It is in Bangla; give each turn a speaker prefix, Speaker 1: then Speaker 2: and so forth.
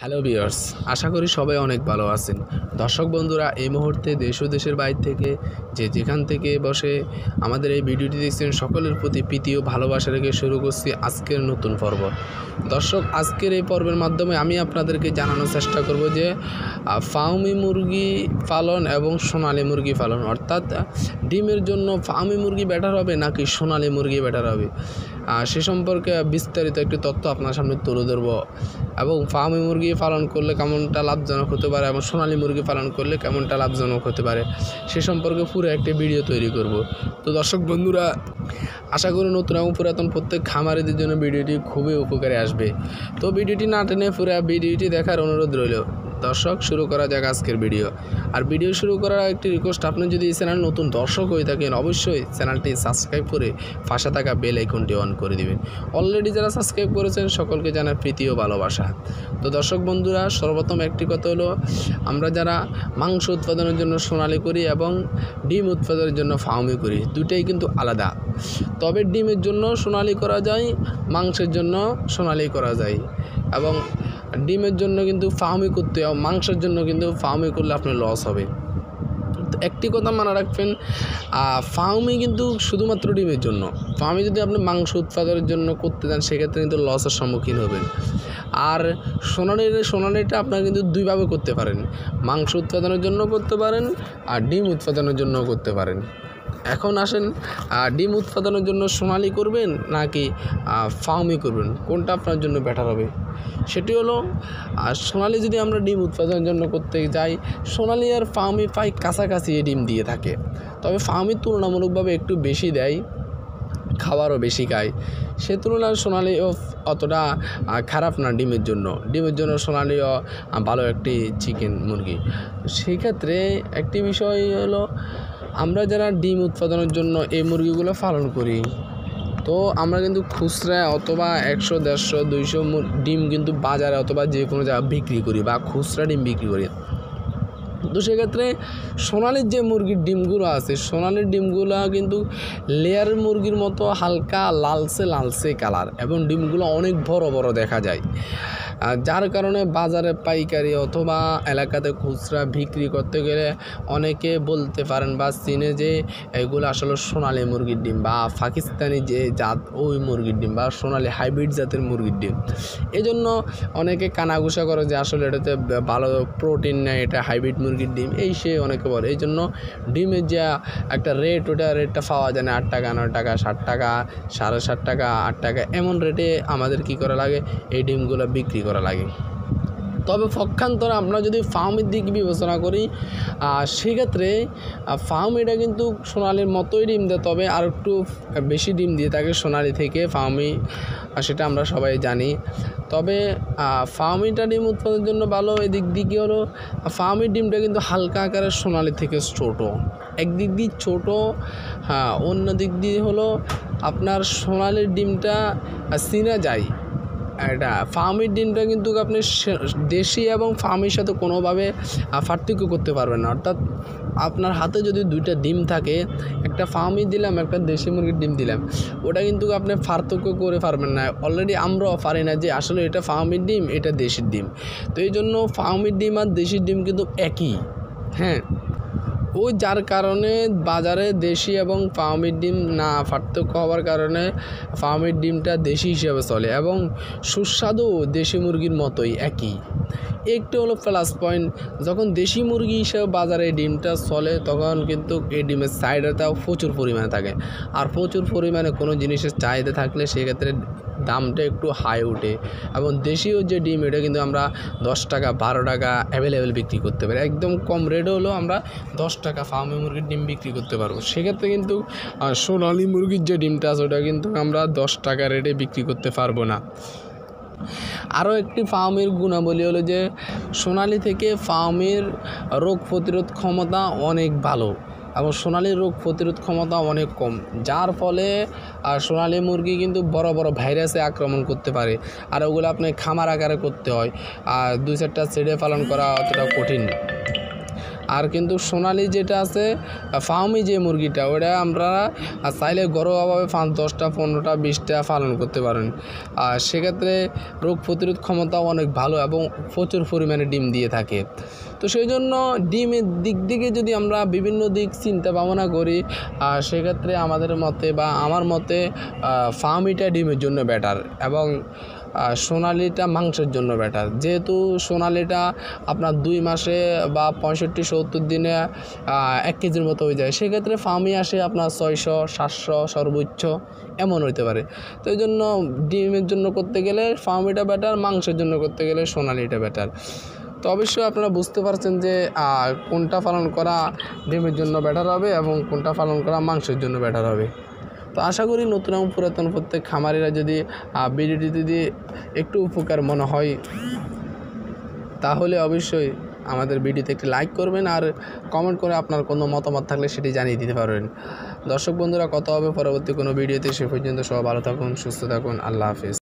Speaker 1: হ্যালো ভিউয়ার্স, আশা করি সবাই অনেক ভালো আছেন। দর্শক বন্ধুরা, এই মুহূর্তে দেশ ও দেশের বাইরে থেকে যেখান থেকে বসে আমাদের এই ভিডিওটি দেখছেন, সকলের প্রতি প্রীতি ও ভালোবাসা রেখে শুরু করছি আজকের নতুন পর্ব। দর্শক, আজকের এই পর্বের মাধ্যমে আমি আপনাদেরকে জানানোর চেষ্টা করব যে ফার্মি মুরগি পালন এবং সোনালী মুরগি পালন, অর্থাৎ ডিমের জন্য ফার্মি মুরগি বেটার হবে নাকি সোনালী মুরগি বেটার হবে, সে সম্পর্কে বিস্তারিত একটি তথ্য আপনার সামনে তুলে ধরব। এবং ফার্মি মুরগি পালন করলে কেমনটা লাভজনক হতে পারে এবং সোনালী মুরগি পালন করলে কেমনটা লাভজনক হতে পারে সে সম্পর্কে পুরো একটি ভিডিও তৈরি করব। তো দর্শক বন্ধুরা, আশা করি নতুন এবং পুরাতন প্রত্যেক খামারিদের জন্য ভিডিওটি খুবই উপকারে আসবে। তো ভিডিওটি না টেনে পুরো ভিডিওটি দেখার অনুরোধ রইল। দর্শক, শুরু করা যাক আজকের ভিডিও। আর ভিডিও শুরু করার একটি রিকোয়েস্ট, আপনি যদি এই চ্যানেল নতুন দর্শক হয়ে থাকেন অবশ্যই চ্যানেলটি সাবস্ক্রাইব করে পাশে থাকা বেল আইকনটি অন করে দিবেন। অলরেডি যারা সাবস্ক্রাইব করেছেন সকলকে জানাই প্রীতি ও ভালোবাসা। তো দর্শক বন্ধুরা, সর্বপ্রথম একটি কথা হলো, আমরা যারা মাংস উৎপাদনের জন্য সোনালী করি এবং ডিম উৎপাদনের জন্য ফার্মি করি, দুটাই কিন্তু আলাদা। তবে ডিমের জন্য সোনালী করা যায়, মাংসের জন্য সোনালী করা যায়। এবং ডিমের জন্য কিন্তু ফার্মি করতে হবে, মাংসের জন্য কিন্তু ফার্মি করলে আপনার লস হবে। তো একটি কথা মনে রাখবেন, ফার্মি কিন্তু শুধুমাত্র ডিমের জন্য। ফার্মি যদি আপনি মাংস উৎপাদনের জন্য করতে চান সেক্ষেত্রে কিন্তু লসের সম্মুখীন হবেন। আর সোনালীটা আপনারা কিন্তু দুইভাবে করতে পারেন, মাংস উৎপাদনের জন্য করতে পারেন আর ডিম উৎপাদনের জন্য করতে পারেন। এখন আসেন, ডিম উৎপাদনের জন্য সোনালী করবেন নাকি ফার্মি করবেন, কোনটা আপনার জন্য বেটার হবে? সেটি হলো, সোনালী যদি আমরা ডিম উৎপাদনের জন্য করতে যাই, সোনালী আর ফার্মি প্রায় কাছাকাছি ডিম দিয়ে থাকে। তবে ফার্মি তুলনামূলকভাবে একটু বেশি দেয়, খাবারও বেশি খায়। সে তুলনায় সোনালীও অতটা খারাপ না ডিমের জন্য সোনালীও ভালো একটি চিকেন মুরগি। সেই ক্ষেত্রে একটি বিষয় হলো, আমরা যারা ডিম উৎপাদনের জন্য এই মুরগিগুলো পালন করি, তো আমরা কিন্তু খুচরা অথবা 100, 150, 200 ডিম কিন্তু বাজারে অথবা যে কোনো জায়গায় বিক্রি করি বা খুচরা ডিম বিক্রি করি। তো সেক্ষেত্রে সোনালির যে মুরগির ডিমগুলো আছে, সোনালির ডিমগুলো কিন্তু লেয়ার মুরগির মতো হালকা লালচে কালার এবং ডিমগুলো অনেক বড় বড় দেখা যায়। যার কারণে বাজারে পাইকারি অথবা এলাকাতে খুচরা বিক্রি করতে গেলে অনেকে বলতে পারেন বা চিনে যে এগুলো আসলে সোনালী মুরগির ডিম বা পাকিস্তানি যে জাত ওই মুরগির ডিম বা সোনালী হাইব্রিড জাতের মুরগির ডিম। এজন্য অনেকে কানাঘুষা করে যে আসলে এটাতে ভালো প্রোটিন নেই, এটা হাইব্রিড মুরগির ডিম, এই সে অনেকে বলে। এই জন্য ডিমের যে একটা রেটটা পাওয়া যায় না, 8 টাকা, 9 টাকা, 7 টাকা, 7.5 টাকা, 8 টাকা, এমন রেটে আমাদের কি করা লাগে, এই ডিমগুলো বিক্রি করা লাগে। তবে পক্ষান্তরে আমরা যদি ফার্মের দিক বিবেচনা করি, সেক্ষেত্রে ফার্মিটা কিন্তু সোনালির মতোই ডিম দেয়, তবে আর একটু বেশি ডিম দিয়ে থাকে সোনালি থেকে ফার্মি, সেটা আমরা সবাই জানি। তবে ফার্মিটা ডিম উৎপাদনের জন্য ভালো। এদিক দিকে হলো, ফার্মির ডিমটা কিন্তু হালকা আকারের সোনালি থেকে ছোটো, একদিক দিয়ে ছোটো, অন্য দিক দিয়ে হলো আপনার সোনালির ডিমটা চিনা যায়। এটা ফার্মির ডিমটা কিন্তু আপনি দেশি এবং ফার্মির সাথে কোনোভাবে পার্থক্য করতে পারবেন না। অর্থাৎ আপনার হাতে যদি 2টা ডিম থাকে, একটা ফার্মি দিলাম, একটা দেশি মুরগির ডিম দিলাম, ওটা কিন্তু আপনি পার্থক্য করে পারবেন না। অলরেডি আমরাও পারি না যে আসলে এটা ফার্মির ডিম, এটা দেশির ডিম। তো এই জন্য ফার্মির ডিম আর দেশির ডিম কিন্তু একই, হ্যাঁ। ওই যার কারণে বাজারে দেশি এবং ফার্মির ডিম না পার্থক্য হওয়ার কারণে ফার্মির ডিমটা দেশি হিসেবে চলে এবং সুস্বাদু দেশি মুরগির মতোই একই। একটু হলো প্লাস পয়েন্ট, যখন দেশি মুরগি হিসেবে বাজারে ডিমটা চলে তখন কিন্তু এই ডিমের চাহিদাটাও প্রচুর পরিমাণে থাকে। আর প্রচুর পরিমাণে কোনো জিনিসের চাহিদা থাকলে সেক্ষেত্রে দামটা একটু হাই ওঠে। এবং দেশীয় যে ডিম, এটা কিন্তু আমরা 10 টাকা, 12 টাকা অ্যাভেলেবেল বিক্রি করতে পারি। একদম কম রেট হলেও আমরা 10 টাকা ফার্মি মুরগির ডিম বিক্রি করতে পারবো। সেক্ষেত্রে কিন্তু সোনালী মুরগির যে ডিমটা আছে ওটা কিন্তু আমরা 10 টাকা রেটে বিক্রি করতে পারবো না। আরও একটি ফার্মের গুণাবলী হলো যে সোনালী থেকে ফার্মের রোগ প্রতিরোধ ক্ষমতা অনেক ভালো এবং সোনালীর রোগ প্রতিরোধ ক্ষমতা অনেক কম, যার ফলে সোনালী মুরগি কিন্তু বড় বড় ভাইরাসে আক্রমণ করতে পারে। আর ওগুলো আপনি খামার আকারে করতে হয়, আর 2-4টা ছেড়ে পালন করা অতটা কঠিন। আর কিন্তু সোনালি যেটা আছে ফার্মি যে মুরগিটা ওটা আমরা চাইলে ঘরোয়াভাবে 5-10টা 15টা 20টা পালন করতে পারেন। আর সেক্ষেত্রে রোগ প্রতিরোধ ক্ষমতাও অনেক ভালো এবং প্রচুর পরিমাণে ডিম দিয়ে থাকে। তো সেই জন্য ডিমের দিক থেকে যদি আমরা বিভিন্ন দিক চিন্তা ভাবনা করি, আর সেক্ষেত্রে আমাদের মতে বা আমার মতে ফার্মিটা ডিমের জন্য বেটার এবং সোনালিটা মাংসের জন্য বেটার। যেহেতু সোনালিটা আপনার 2 মাসে বা 65-70 দিনে 1 কেজির মতো হয়ে যায়, সেক্ষেত্রে ফার্মি আসে আপনার 600-700 সর্বোচ্চ এমন হইতে পারে। তো এই জন্য ডিমের জন্য করতে গেলে ফার্মিটা বেটার, মাংসের জন্য করতে গেলে সোনালিটা বেটার। তো অবশ্যই আপনারা বুঝতে পারছেন যে কোনটা পালন করা ডিমের জন্য বেটার হবে এবং কোনটা পালন করা মাংসের জন্য বেটার হবে। তো আশা করি নতুন এবং পুরাতন প্রত্যেক খামারিরা যদি ভিডিওটি যদি একটু উপকার মনে হয় তাহলে অবশ্যই আমাদের ভিডিওতে একটি লাইক করবেন আর কমেন্ট করে আপনার কোনো মতামত থাকলে সেটি জানিয়ে দিতে পারবেন। দর্শক বন্ধুরা, কথা হবে পরবর্তী কোনো ভিডিওতে। সে পর্যন্ত সবাই ভালো থাকুন, সুস্থ থাকুন। আল্লাহ হাফেজ।